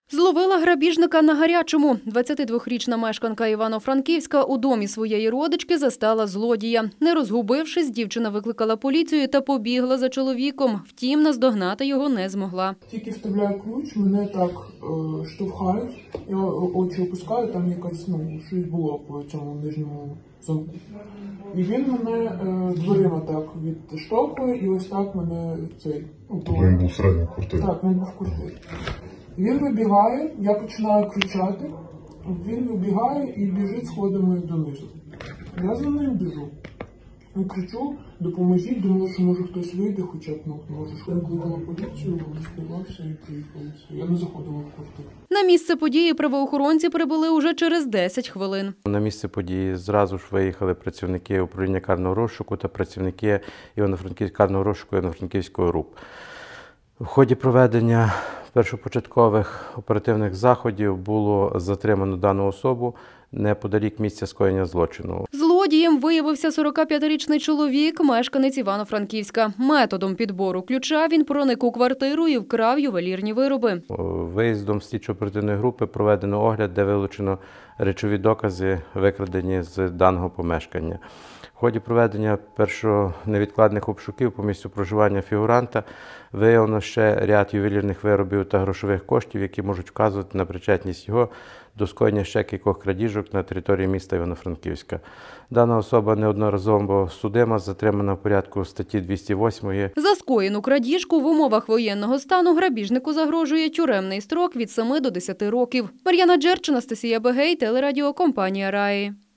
Зловила грабіжника на гарячому. 22-річна мешканка Івано-Франківська у домі своєї родички застала злодія. Не розгубившись, дівчина викликала поліцію та побігла за чоловіком. Втім, наздогнати його не змогла. Тільки вставляю ключ, мене так штовхають, я очі опускаю, там якась, щось було по цьому нижньому замку. І він мене дверима так відштовхує, і ось так мене цей... Він був всередині квартири? Так, він був в квартирі. Він вибігає, я починаю кричати, він вибігає і біжить сходами донизу. Я за ним біжу. І кричу, допоможіть, думаю, що може хтось вийде, хоча б, може, що я викликала поліцію, співався і приїхали. Я не заходила в квартиру. На місце події правоохоронці прибули уже через 10 хвилин. На місце події зразу ж виїхали працівники управління карного розшуку та працівники Івано-Франківського карного розшуку Івано-Франківського РУП. В ході проведення першопочаткових оперативних заходів було затримано дану особу неподалік місця скоєння злочину. Злодієм виявився 45-річний чоловік, мешканець Івано-Франківська. Методом підбору ключа він проник у квартиру і вкрав ювелірні вироби. Виїздом слідчо-оперативної групи проведено огляд, де вилучено речові докази, викрадені з даного помешкання. В ході проведення невідкладних обшуків по місцю проживання фігуранта виявлено ще ряд ювелірних виробів та грошових коштів, які можуть вказувати на причетність його до скоєння ще кількох крадіжок на території міста Івано-Франківська. Дана особа неодноразово судима, затримана в порядку статті 208. За скоєну крадіжку в умовах воєнного стану грабіжнику загрожує тюремний строк від 7 до 10 років. Мар'яна Джерч, Анастасія Бегей, телерадіокомпанія «Раї».